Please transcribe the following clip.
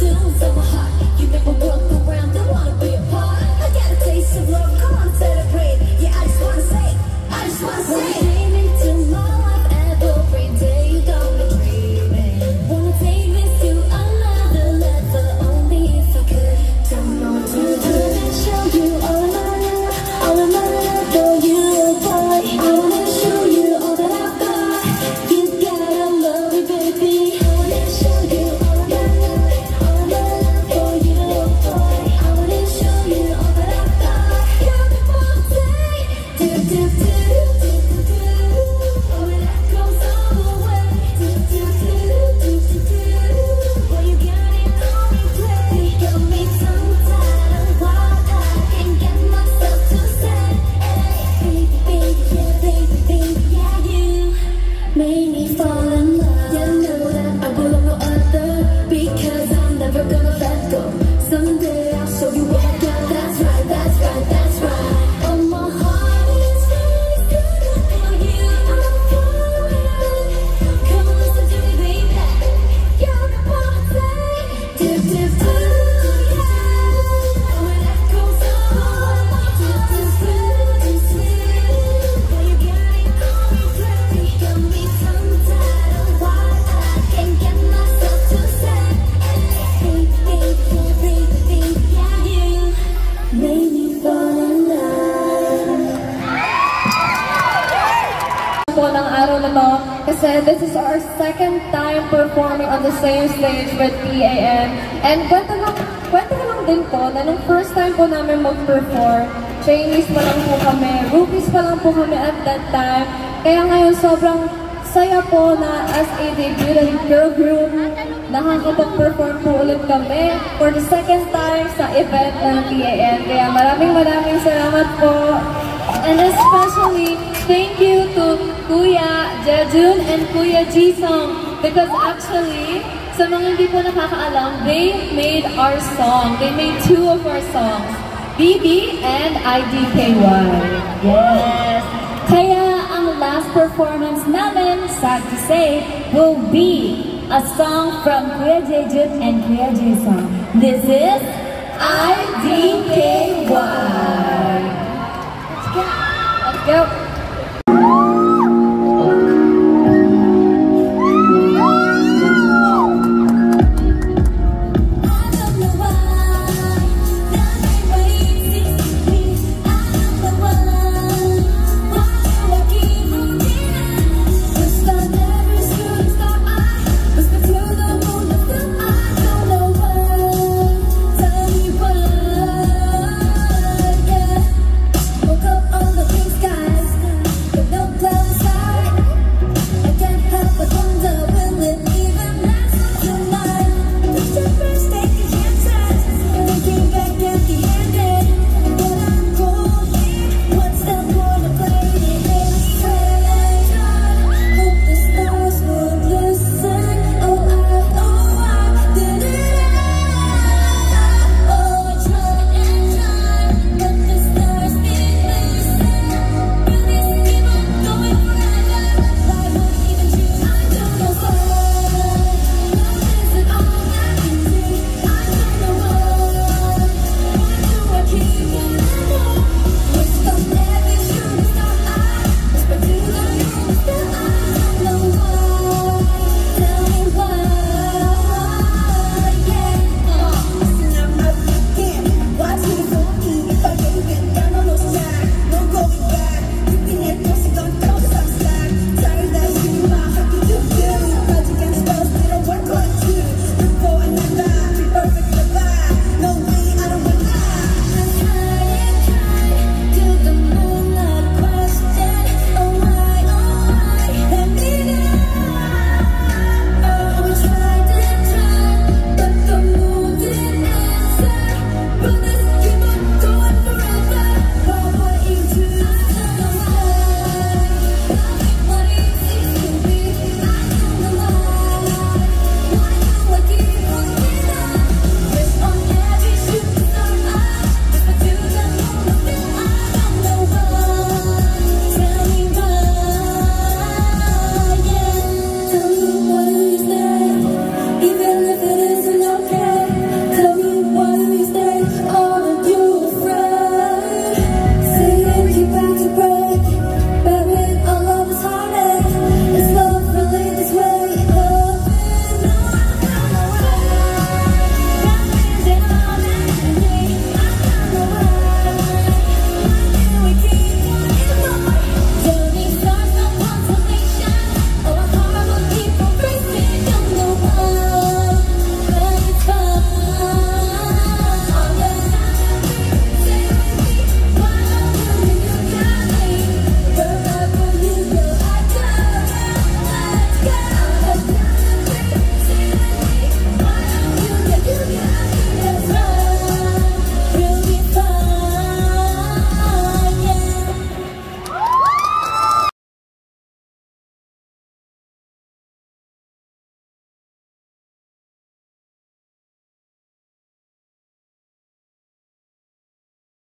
tunes on my heart. You never walk around, don't wanna be apart. I got a taste of love, come on, celebrate. Yeah, I just wanna say, I just wanna say. When you came into my life every day, you got me dreaming. Wanna take this to another level, only if I could. Don't know what to do and show you all of my love for you, boy. I wanna show you all that I've got. You gotta love me, baby. I wanna show you all my love for you, boy. I wanna show you all that I've got. You're the one day, do do do do do do. Oh, and that goes all the way, do do do do do do. Well, you got it on replay. Got me tongue-tied on what I can't get myself to say. Hey, baby, yeah, baby, baby, yeah, you made me fall in love. You know that I will no other, because I'm never gonna let go. Someday I'll show you what I got. That's right, that's right, that's right. Oh, my heart is racing for you. I'm falling. Come on, listen to me, baby. You're the one I say. Do, do, do, yeah. Oh, and that goes all the way. Do, do, do, do, do. Well, you got it on replay. Got me tongue-tied on what I can't get myself to say. Hey, baby, baby, baby, yeah, you made me fall in love. Po ng araw na to kasi this is our second time performing on the same stage with PAN. And kwento ko lang din po na nung first time po namin mag-perform, trainees pa lang po kami, rookies pa lang po kami at that time. Kaya ngayon sobrang saya po na as a debutant girl group, nakakapag-perform po ulit kami for the second time sa event ng PAN. Kaya maraming salamat po. And especially, thank you to Kuya Jejun and Kuya Jisung, because actually, sa mga hindi po nakakaalam, they made our song. They made two of our songs, BB and IDKY. Yes! Kaya ang last performance namin, sad to say, will be a song from Kuya Jejun and Kuya Jisung. This is IDKY. Let's go!